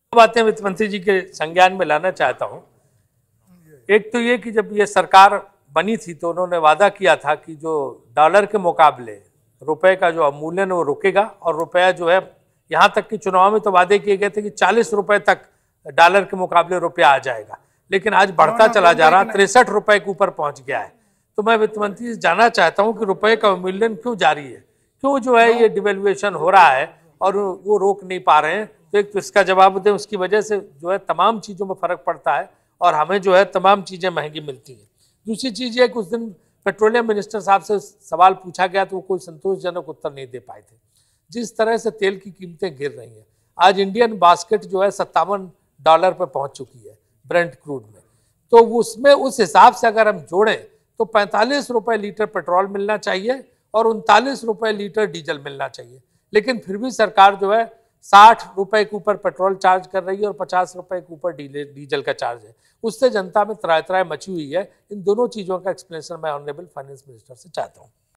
बातें वित्त मंत्री जी के संज्ञान में लाना चाहता हूं। एक तो ये कि जब ये सरकार बनी थी तो उन्होंने वादा किया था कि जो डॉलर के मुकाबले रुपए का जो अवमूल्यन वो रुकेगा, और रुपया जो है, यहाँ तक कि चुनाव में तो वादे किए गए थे कि 40 रुपए तक डॉलर के मुकाबले रुपया आ जाएगा, लेकिन आज बढ़ता चला जा रहा, 63 रुपए के ऊपर पहुंच गया है। तो मैं वित्त मंत्री से जानना चाहता हूं कि रुपए का अवमूल्यन क्यों जारी है, क्यों जो है ये डिवेल्युएशन हो रहा है और वो रोक नहीं पा रहे हैं। तो एक तो इसका जवाब दें, उसकी वजह से जो है तमाम चीज़ों में फ़र्क पड़ता है और हमें जो है तमाम चीज़ें महंगी मिलती हैं। दूसरी चीज़ ये कि उस दिन पेट्रोलियम मिनिस्टर साहब से सवाल पूछा गया तो वो कोई संतोषजनक उत्तर नहीं दे पाए थे। जिस तरह से तेल की कीमतें गिर रही हैं, आज इंडियन बास्केट जो है $57 पर पहुंच चुकी है ब्रेंट क्रूड में, तो उसमें उस हिसाब से अगर हम जोड़ें तो 45 रुपये लीटर पेट्रोल मिलना चाहिए और 39 रुपये लीटर डीजल मिलना चाहिए, लेकिन फिर भी सरकार जो है 60 रुपए के ऊपर पेट्रोल चार्ज कर रही है और 50 रुपए के ऊपर डीजल का चार्ज है। उससे जनता में त्राय त्राय मची हुई है। इन दोनों चीज़ों का एक्सप्लेनेशन मैं ऑनरेबल फाइनेंस मिनिस्टर से चाहता हूँ।